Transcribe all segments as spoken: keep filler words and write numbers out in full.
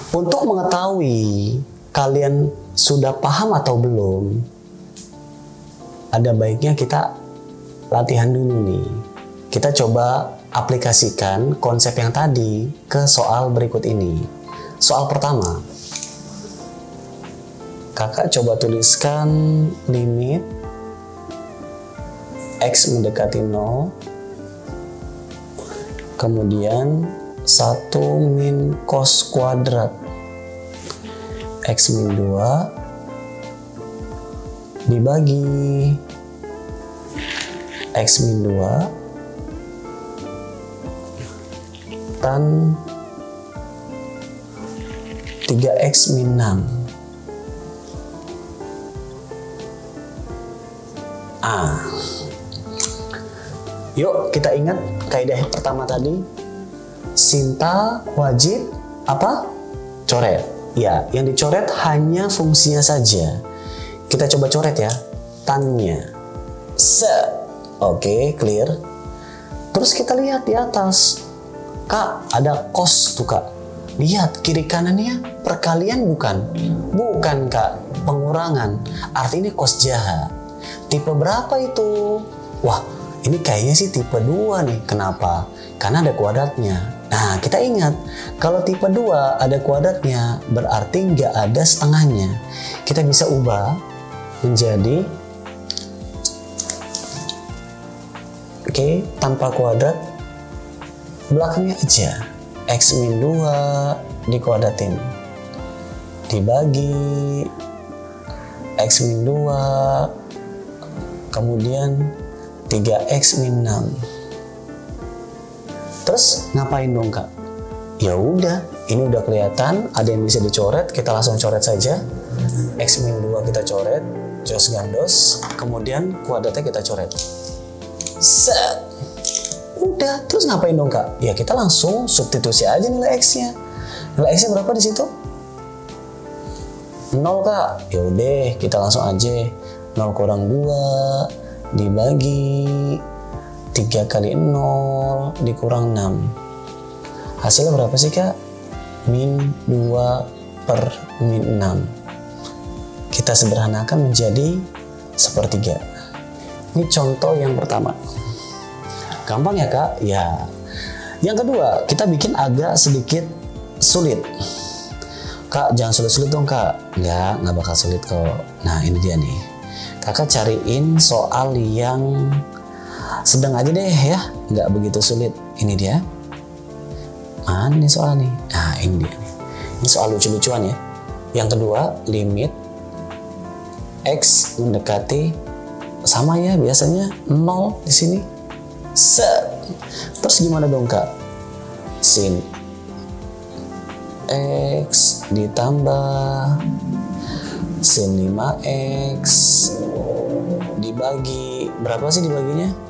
Untuk mengetahui kalian sudah paham atau belum, ada baiknya kita latihan dulu nih. Kita coba aplikasikan konsep yang tadi ke soal berikut ini. Soal pertama, kakak coba tuliskan limit X mendekati nol, kemudian satu min cos kuadrat X min dua dibagi X min dua tan tiga X min enam. Ah. Yuk kita ingat kaidah pertama tadi. Sinta wajib apa? Coret. Ya, yang dicoret hanya fungsinya saja. Kita coba coret ya, tannya. Set. Oke, clear. Terus kita lihat di atas. Kak, ada cos tuh kak. Lihat kiri kanannya perkalian bukan? Bukan kak, pengurangan. Artinya cos jahat. Tipe berapa itu? Wah, ini kayaknya sih tipe dua nih. Kenapa? Karena ada kuadratnya. Nah, kita ingat, kalau tipe dua ada kuadratnya, berarti nggak ada setengahnya. Kita bisa ubah menjadi, oke, okay, tanpa kuadrat, belakangnya aja. X min dua dikuadratin, dibagi X min dua, kemudian tiga X min enam. Terus ngapain dong kak? Ya udah, ini udah kelihatan ada yang bisa dicoret, kita langsung coret saja. X min dua kita coret, jos gandos, kemudian kuadratnya kita coret. Set. Udah, terus ngapain dong kak? Ya kita langsung substitusi aja nilai X-nya. Nilai X-nya berapa di situ? nol kak. Ya udah, kita langsung aja nol kurang dua dibagi tiga kali nol dikurang enam. Hasilnya berapa sih kak? Min dua per min enam. Kita sederhanakan menjadi sepertiga. Ini contoh yang pertama. Gampang ya kak? Ya. Yang kedua, kita bikin agak sedikit sulit. Kak, jangan sulit-sulit dong kak. Enggak, nggak bakal sulit kok. Nah ini dia nih. Kakak cariin soal yang sedang aja deh ya, nggak begitu sulit. Ini dia. Mana nih soal nih? Nah ini dia nih. Ini soal lucu-lucuan ya. Yang kedua, limit X mendekati sama ya biasanya nol di sini. Set. Terus gimana dong kak? Sin X ditambah sin lima X dibagi berapa sih dibaginya?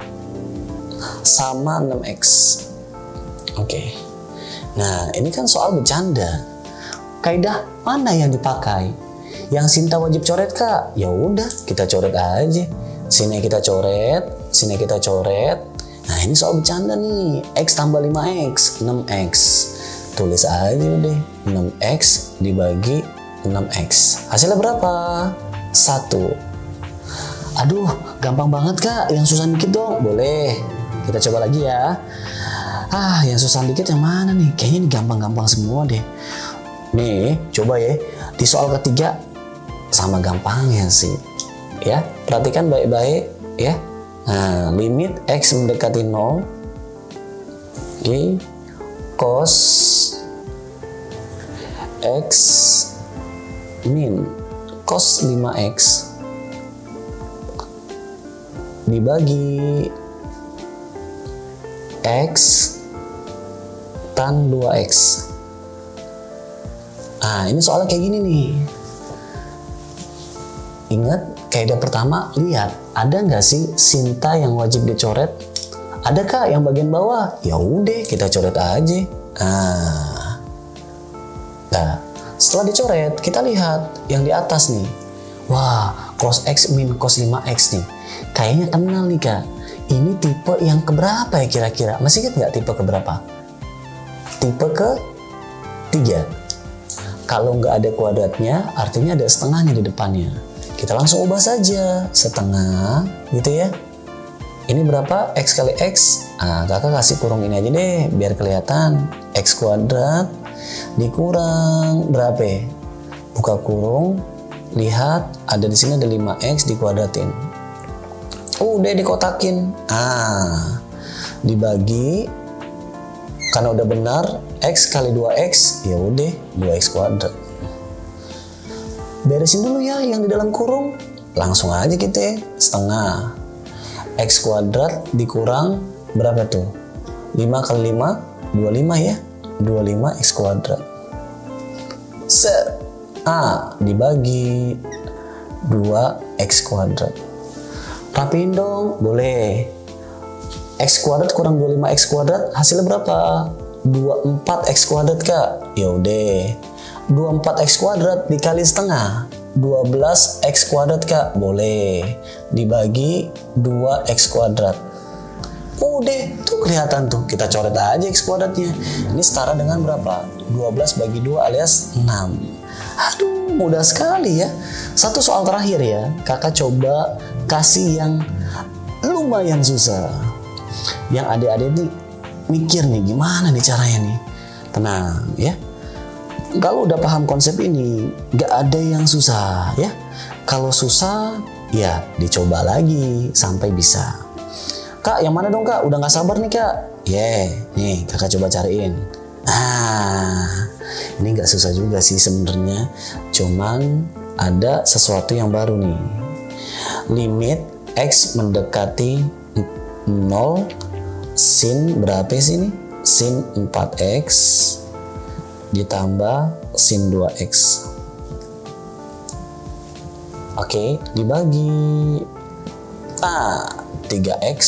Sama enam X. Oke. Okay. Nah, ini kan soal bercanda. Kaidah mana yang dipakai? Yang Sinta wajib coret kak? Ya udah, kita coret aja. Sini kita coret, sini kita coret. Nah, ini soal bercanda nih. X tambah lima X, enam X. Tulis aja deh. enam X dibagi enam X. Hasilnya berapa? satu. Aduh, gampang banget kak. Yang susah dikit dong. Boleh. Kita coba lagi ya. Ah, yang susah dikit yang mana nih? Kayaknya ini gampang-gampang semua deh. Nih, coba ya. Di soal ketiga sama gampangnya sih. Ya, perhatikan baik-baik ya. Nah, limit X mendekati nol. Oke. Okay. Cos X min cos lima X dibagi X tan dua X. Nah, ini soalnya kayak gini nih. Ingat kaidah pertama, lihat ada nggak sih Sinta yang wajib dicoret? Ada kak yang bagian bawah? Ya udah kita coret aja. Nah, nah, setelah dicoret kita lihat yang di atas nih. Wah, cos X min cos lima X nih. Kayaknya kenal nih kak. Ini tipe yang keberapa ya kira-kira? Masih ingat nggak tipe keberapa? Tipe ke tiga. Kalau nggak ada kuadratnya, artinya ada setengahnya di depannya. Kita langsung ubah saja, setengah gitu ya. Ini berapa? X kali X. Nah, kakak kasih kurung ini aja deh, biar kelihatan. X kuadrat dikurang berapa? Buka kurung, lihat ada di sini ada lima X dikuadratin. Udah dikotakin. Ah, dibagi. Karena udah benar, X kali dua X, ya udah dua X kuadrat. Beresin dulu ya yang di dalam kurung. Langsung aja kita setengah. X kuadrat dikurang berapa tuh? lima kali lima, dua puluh lima ya. dua puluh lima X kuadrat. Set. A dibagi dua X kuadrat. Rapiin dong, boleh. X kuadrat kurang dua puluh lima X kuadrat hasilnya berapa? dua puluh empat X kuadrat kak. Yaudah, dua puluh empat X kuadrat dikali setengah, dua belas X kuadrat kak. Boleh, dibagi dua X kuadrat. Udah, tuh kelihatan tuh. Kita coret aja X kuadratnya. Ini setara dengan berapa? dua belas bagi dua alias enam. Aduh, mudah sekali ya. Satu soal terakhir ya. Kakak coba kasih yang lumayan susah. Yang adik-adik nih mikir nih gimana nih caranya nih. Tenang ya. Kalau udah paham konsep ini, gak ada yang susah ya. Kalau susah, ya dicoba lagi sampai bisa. Kak, yang mana dong kak? Udah gak sabar nih kak. Yeah, nih kakak coba cariin. Ah, ini gak susah juga sih sebenarnya. Cuman ada sesuatu yang baru nih. Limit X mendekati nol. Sin berapa sih ini? Sin empat X ditambah sin dua X. Oke, dibagi ah, tiga X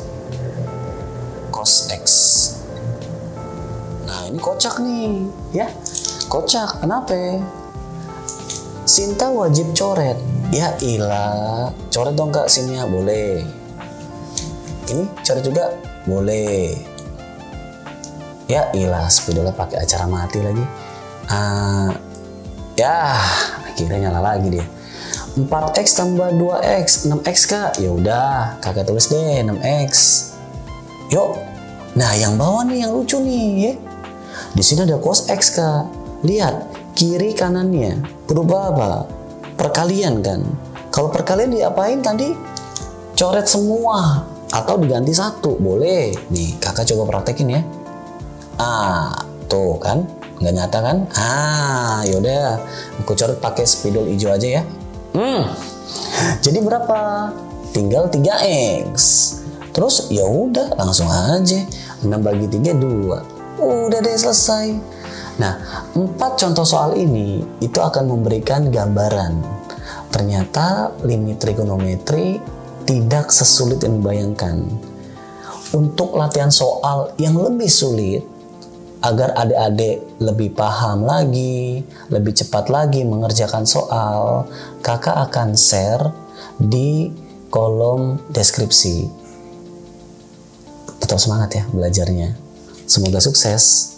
cos X. Nah, ini kocak nih, ya. Kocak, kenapa? Sinta wajib coret. Ya ilah, coret dong kak sinnya, boleh. Ini coret juga? Boleh. Ya ilah, spidolnya pakai acara mati lagi. Uh, ya, akhirnya nyala lagi dia. empat X tambah dua X, enam X kak. Ya udah, kakak tulis deh enam X. Yuk. Nah, yang bawah nih yang lucu nih, ya. Di sini ada cos X kak. Lihat, kiri kanannya berubah apa? Perkalian kan. Kalau perkalian diapain tadi? Coret semua. Atau diganti satu, boleh. Nih, kakak coba praktekin ya. Ah, tuh kan, nggak nyata kan? Ah, yaudah, aku coret pakai spidol hijau aja ya. Hmm, jadi berapa? Tinggal tiga X. Terus ya udah, langsung aja. enam bagi tiga, dua. Udah deh selesai. Nah, empat contoh soal ini itu akan memberikan gambaran. Ternyata limit trigonometri tidak sesulit yang dibayangkan. Untuk latihan soal yang lebih sulit, agar adik-adik lebih paham lagi, lebih cepat lagi mengerjakan soal, kakak akan share di kolom deskripsi. Tetap semangat ya belajarnya. Semoga sukses.